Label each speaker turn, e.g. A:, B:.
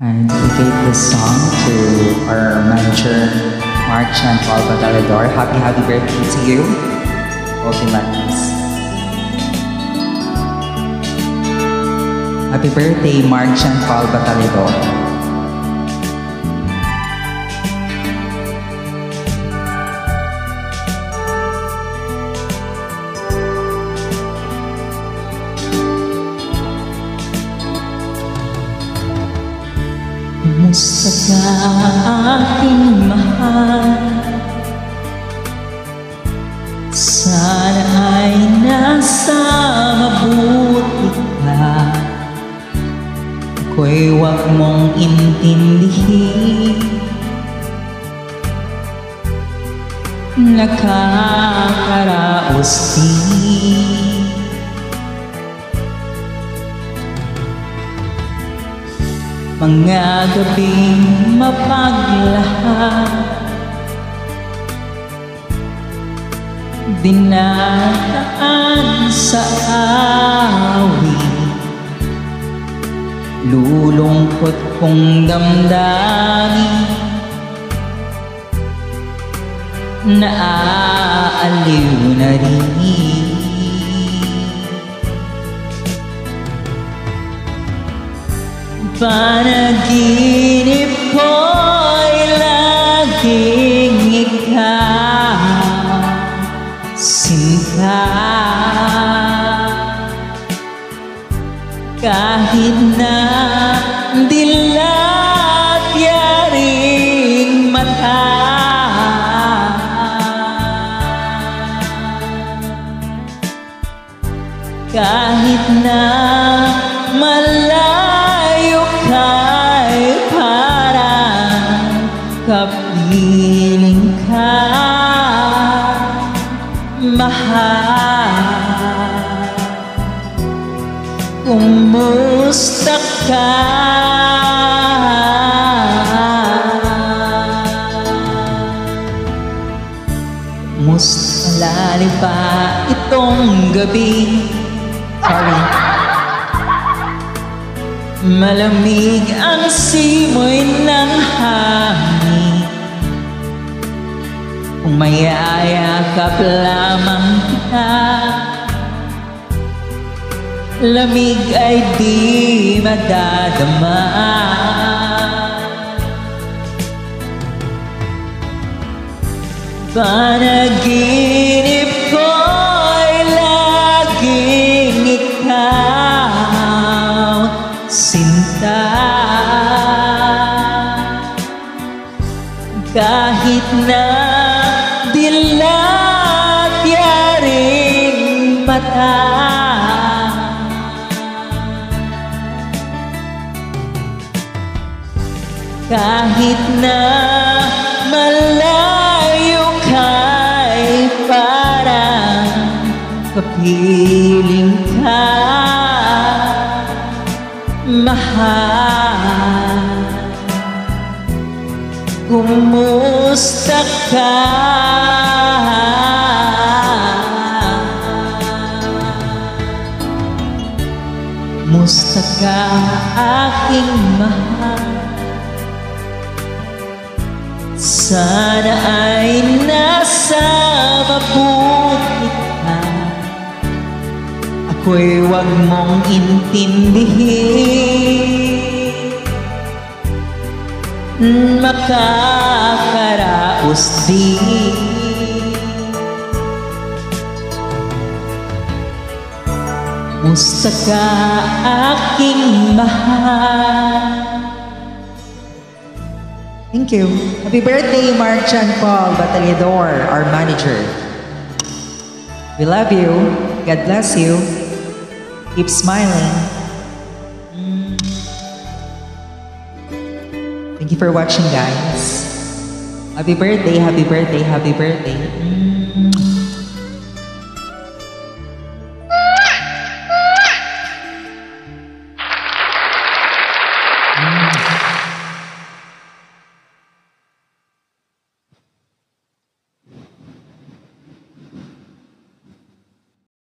A: And dedicate this song to our manager, Mark Chantal Batalador. Happy birthday to you. Okay, Matis. Happy birthday, Mark Chantal Batalador.
B: Kumusta ka aking mahal? Sana ay nasa mabuti ka. Ako'y huwag mong intindihin. Nakakaraos din. Mga gabing mapaglahat, dinadaan sa awit, lulungkot kong damdamin, naaaliw na rin. Panaginip ko'y laging ikaw, sinta. Kahit na dilat yaring mata, kahit na malayo ka'y parang kapiling ka, mahal. Kumusta ka? Kumusta lalipa itong gabi? Sorry. Malamig ang simoy ng hangin, kung mayayakap lamang kita, lamig ay di madadama. Panaginip ko'y laging ikaw, sinta. Kahit na dilat yaring mata, kahit na malayo ka'y parang kapiling ka, mahal. Kumusta ka? Kumusta ka aking mahal? Sana ay nasa mabuti ka. Ako'y huwag mong intindihin. Makakaraos din. Kumusta ka aking mahal?
A: Thank you. Happy birthday, Mark Chantal Batalador, our manager. We love you. God bless you. Keep smiling. Thank you for watching, guys. Happy birthday, happy birthday, happy birthday.